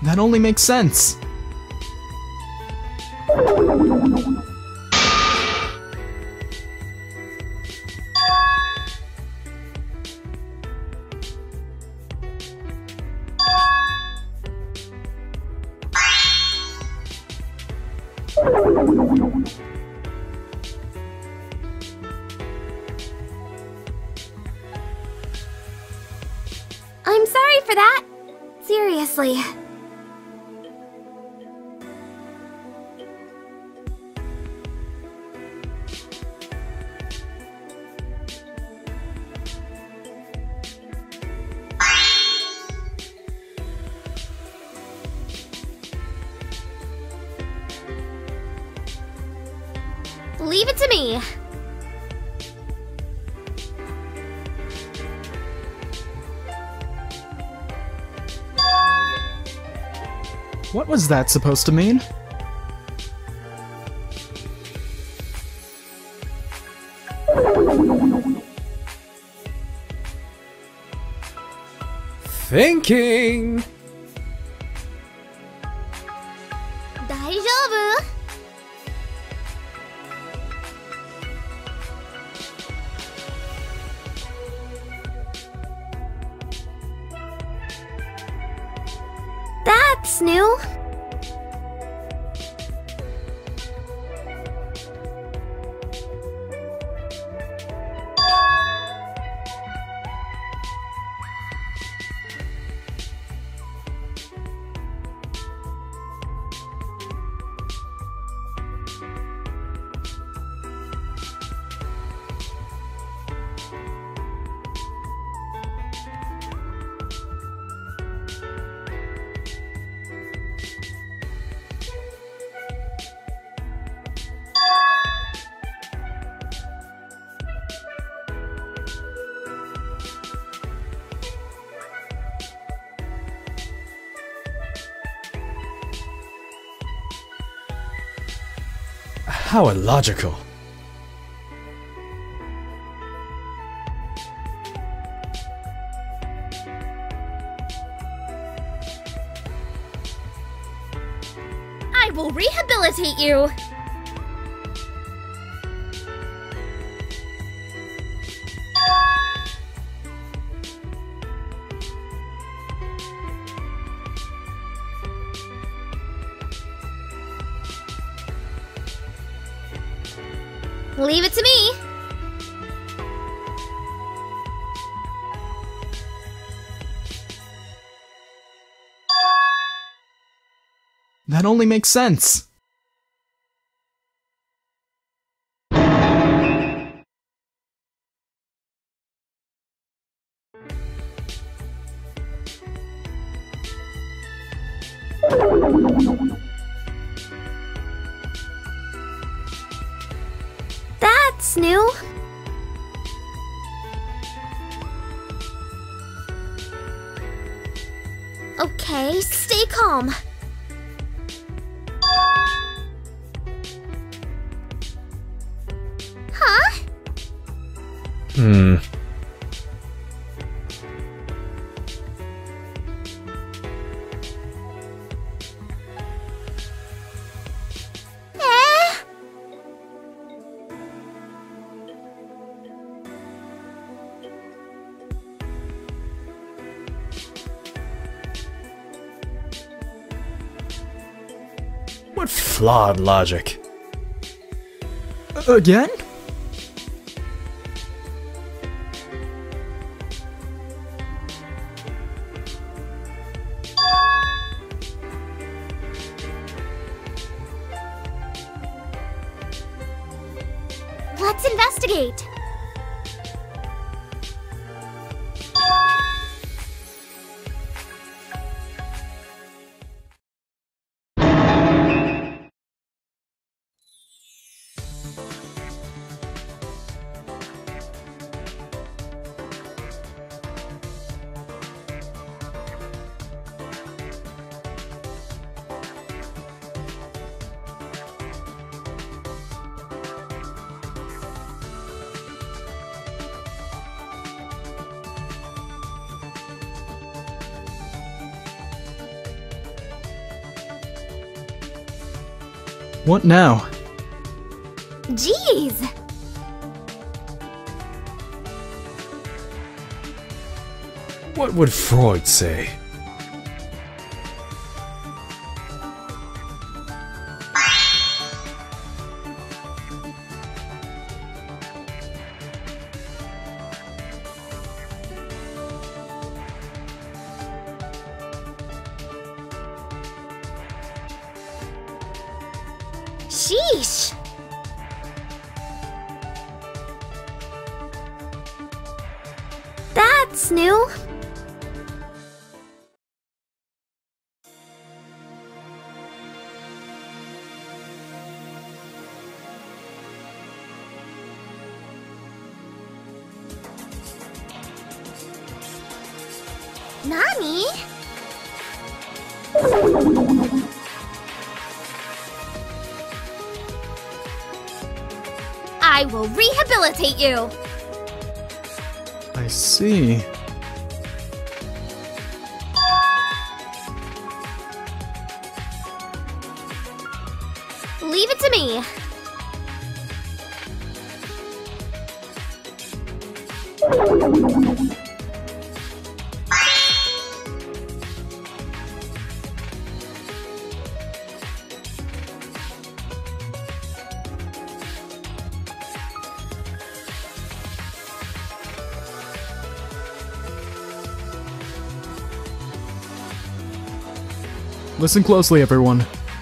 That only makes sense. I'm sorry for that. Seriously. Leave it to me. What was that supposed to mean? Thinking! 大丈夫? That's new. How illogical. I will rehabilitate you. Leave it to me. That only makes sense. That's new. Okay, stay calm. Huh? What flawed logic. Again? Let's investigate. What now? Jeez! What would Freud say? Sheesh! That's new. Nani? I will rehabilitate you! I see. Leave it to me. Listen closely, everyone.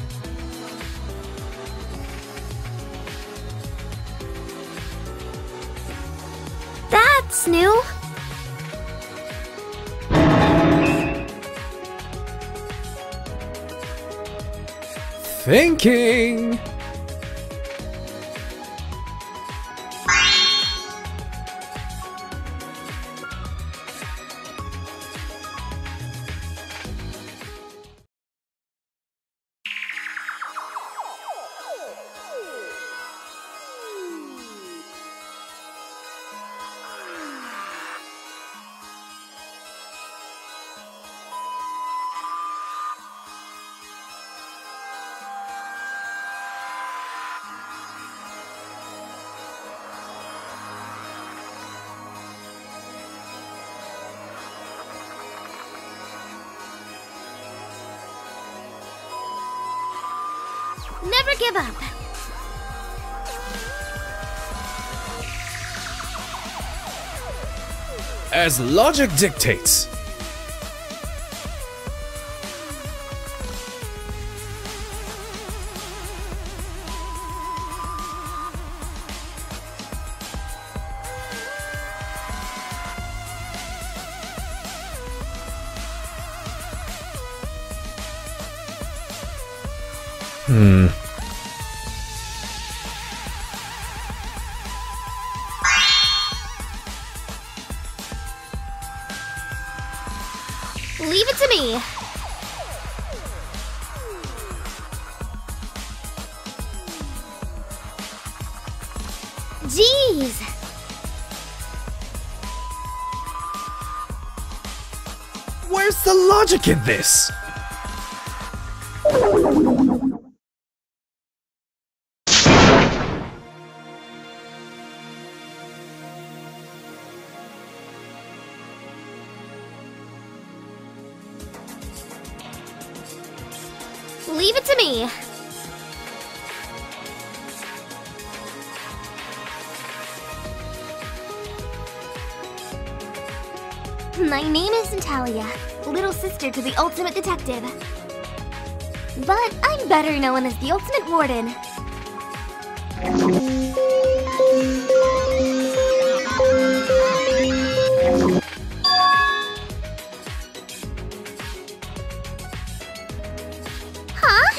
That's new. Thinking! Never give up. As logic dictates. Leave it to me. Jeez. Where's the logic in this? Leave it to me. My name is Nataliya, little sister to the ultimate detective. But I'm better known as the ultimate warden. Huh?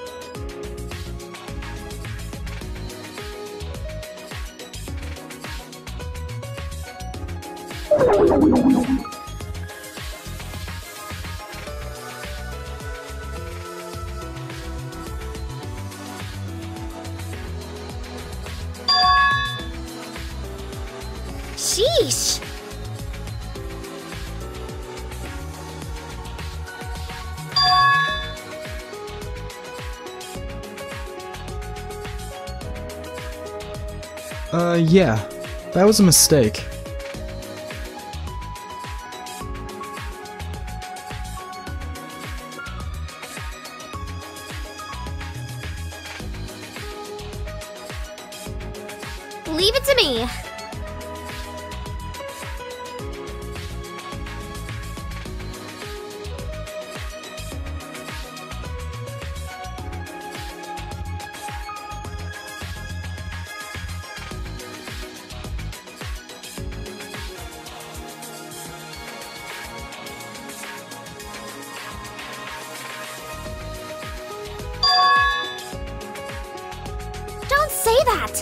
Sheesh! Yeah. That was a mistake. Leave it to me. Don't say that!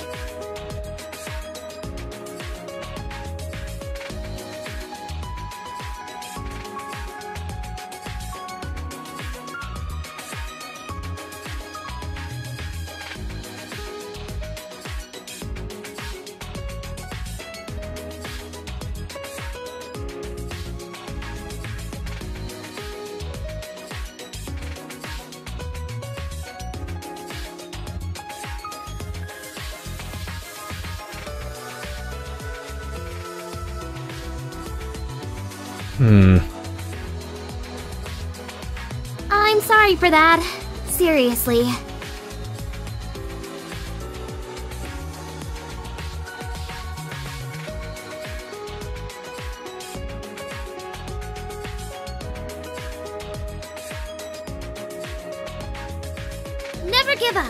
I'm sorry for that. Seriously. Never give up.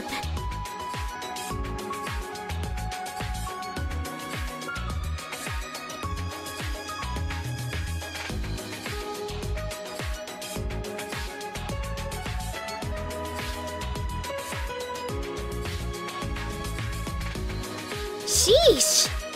Sheesh!